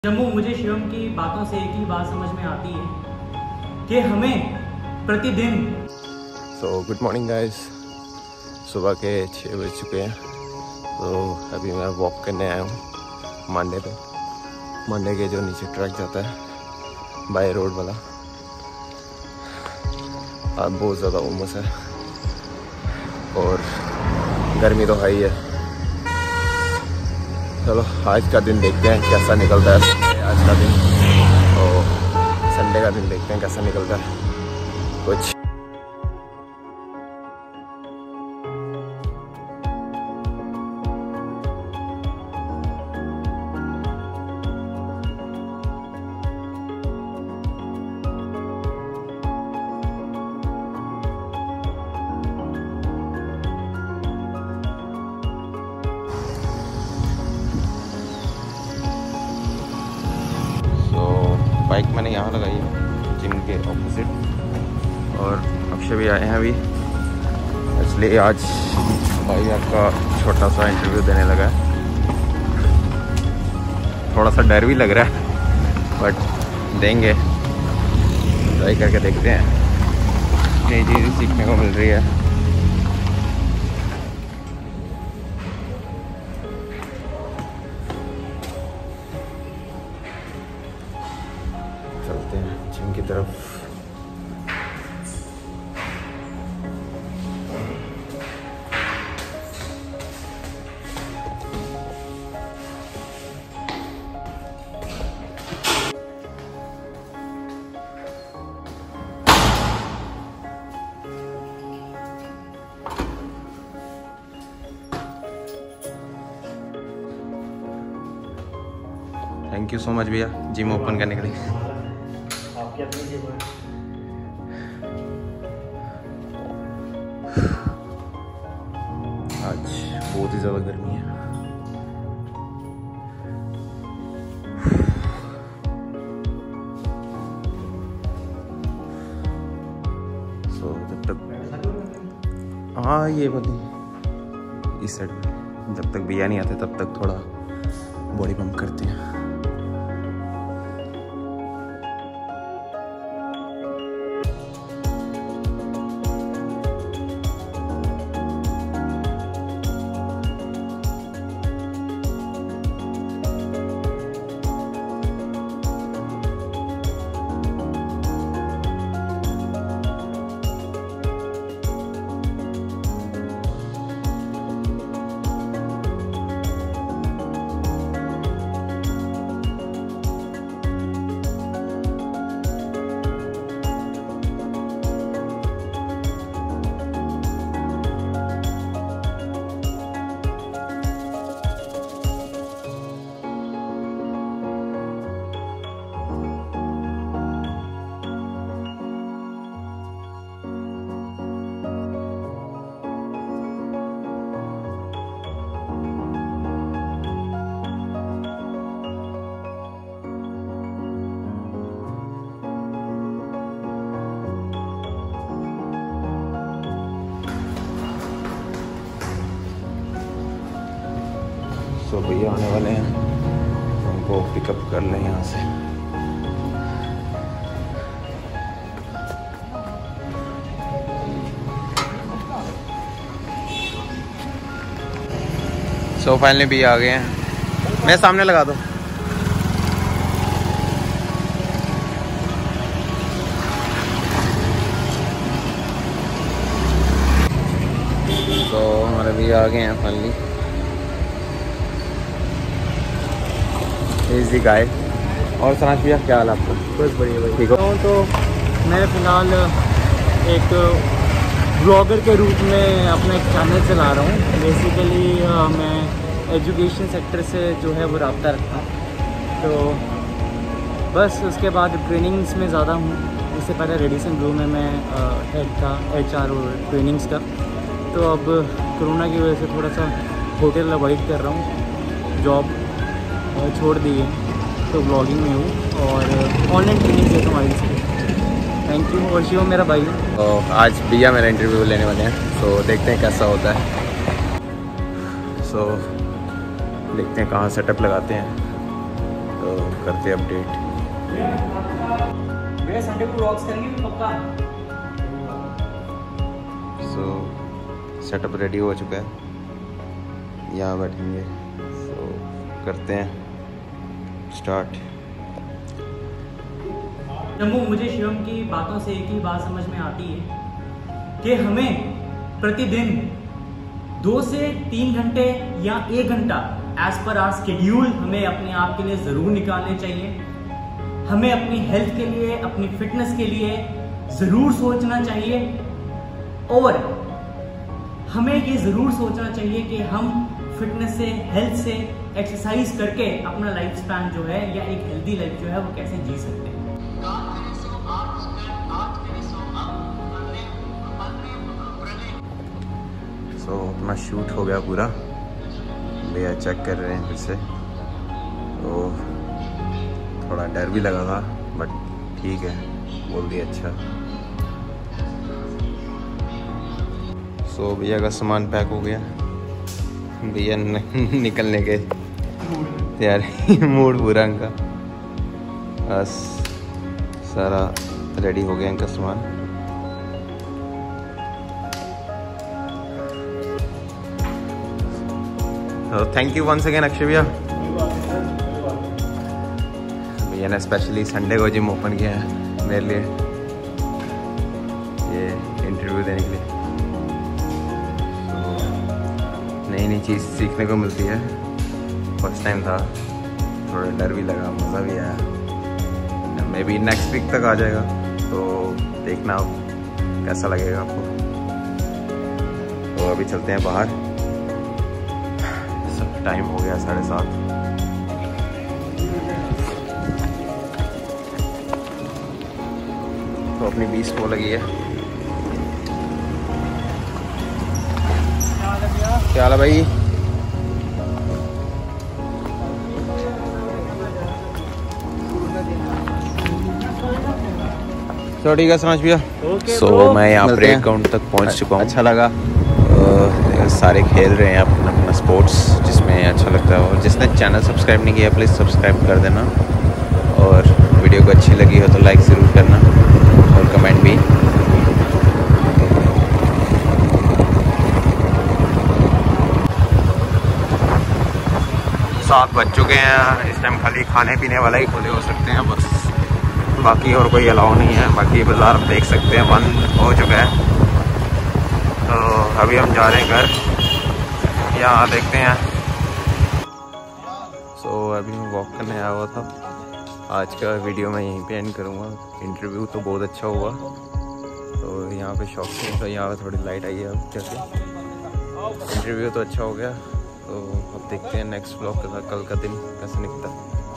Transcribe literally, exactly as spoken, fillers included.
जम्मू मुझे शिवम की बातों से एक ही बात समझ में आती है कि हमें प्रतिदिन। सो गुड मॉर्निंग गाइस, सुबह के छः बज चुके हैं। तो अभी मैं वॉक करने आया हूँ मांडे पे। मांडे के जो नीचे ट्रैक जाता है बाय रोड वाला। आज बहुत ज़्यादा उमस है और गर्मी तो हाई है। चलो आज का दिन देखते हैं कैसा निकलता है। आज का दिन तो संडे का दिन देखते हैं कैसा निकलता है। कुछ बाइक मैंने यहाँ लगाई है जिम के ऑपोजिट। और अक्षय भी आए हैं अभी, इसलिए आज भाई आपका छोटा सा इंटरव्यू देने लगा है। थोड़ा सा डर भी लग रहा है बट देंगे, ट्राई करके देखते हैं। नई चीज़ें सीखने को मिल रही है। चलते हैं जिम की तरफ। थैंक यू सो मच भैया जिम ओपन करने के लिए। आपकी अपनी जिम है। आज बहुत ही ज़्यादा गर्मी है। सो जब तक हाँ ये बनी इस साइड में, जब तक भैया नहीं आते तब तक थोड़ा बॉडी पंप करते हैं। तो भैया आने वाले हैं, उनको पिकअप कर लें यहाँ से। सो फाइनली भी आ गए हैं। मैं सामने लगा दो। तो हमारे भी आ गए हैं फाइनली। इजी गाय। और सनाज भैया क्या हाल आपका? बस बढ़िया भाई। ठीक हो? तो मैं फ़िलहाल एक ब्लॉगर के रूप में अपना एक चैनल चला रहा हूँ। बेसिकली मैं एजुकेशन सेक्टर से जो है वो रब्ता रखता हूँ। तो बस उसके बाद ट्रेनिंग्स में ज़्यादा हूँ। इससे पहले रेडिसन ग्रो में मैं हेड था एच आर और ट्रेनिंग्स का। तो अब कोरोना की वजह से थोड़ा सा होटल अवॉइड कर रहा हूँ, जॉब छोड़ दी है। तो ब्लॉगिंग में हूँ और ऑनलाइन ट्रेनिंग देता हूँ आई से। Thank you. और शिवम मेरा भाई है। तो आज भैया मेरा इंटरव्यू लेने वाले हैं, तो देखते हैं कैसा होता है। सो देखते हैं कहाँ सेटअप लगाते हैं। तो तो करते अपडेट। भैया संडे को व्लॉग्स करेंगे भी पक्का। सो सेटअप रेडी हो चुका है, यहाँ बैठेंगे। सो so, करते हैं स्टार्ट। जम्मू, मुझे शिवम की बातों से एक ही बात समझ में आती है कि हमें प्रतिदिन दो से तीन घंटे या एक घंटा एज पर आवर शेड्यूल हमें अपने आप के लिए ज़रूर निकालने चाहिए। हमें अपनी हेल्थ के लिए, अपनी फिटनेस के लिए ज़रूर सोचना चाहिए और हमें ये ज़रूर सोचना चाहिए कि हम फिटनेस से, हेल्थ से, एक्सरसाइज करके अपना लाइफ स्पैन जो है या एक हेल्दी लाइफ जो है वो कैसे जी सकते हैं। सो so, अपना शूट हो गया पूरा, भैया चेक कर रहे हैं फिर से। तो थोड़ा डर भी लगा था बट ठीक है, बोल दिया अच्छा। सो so, भैया का सामान पैक हो गया, भैया निकलने के तैयार मूड पूरा इनका, बस सारा रेडी हो गया इनका सामान। तो thank you once again Akshay भैया। भैया ने स्पेशली संडे को जिम ओपन किया है मेरे लिए, ये इंटरव्यू देने के लिए। नई नई चीज़ सीखने को मिलती है, फर्स्ट टाइम था, थोड़ा डर भी लगा, मज़ा भी आया। मे बी नेक्स्ट वीक तक आ जाएगा, तो देखना कैसा लगेगा आपको। तो अभी चलते हैं बाहर, सब टाइम हो गया साढ़े सात। तो अपनी बीस को लगी है। क्या हाल है भाई? तो ठीक है समझ भैया। सो मैं यहाँ प्रे ग्राउंड तक पहुँच चुका हूँ। अच्छा लगा, आ, सारे खेल रहे हैं अपना अपना स्पोर्ट्स, जिसमें अच्छा लगता है। और जिसने चैनल सब्सक्राइब नहीं किया प्लीज़ सब्सक्राइब कर देना, और वीडियो को अच्छी लगी हो तो लाइक ज़रूर करना और कमेंट भी। सात बज चुके हैं, इस टाइम खाली खाने पीने वाला ही खुले हो सकते हैं बस, बाकी और कोई अलाउ नहीं है। बाकी बाज़ार आप देख सकते हैं बंद हो चुका है। तो अभी हम जा रहे हैं घर, यहाँ देखते हैं। सो so, अभी मैं वॉक करने आया हुआ था। आज का वीडियो मैं यहीं पे एंड करूँगा। इंटरव्यू तो बहुत अच्छा हुआ, तो यहाँ पे शॉप से तो यहाँ पे थोड़ी लाइट आई है। अब कैसे इंटरव्यू तो अच्छा हो गया, तो अब देखते हैं नेक्स्ट व्लॉग के साथ कल का दिन कैसे निकलता है।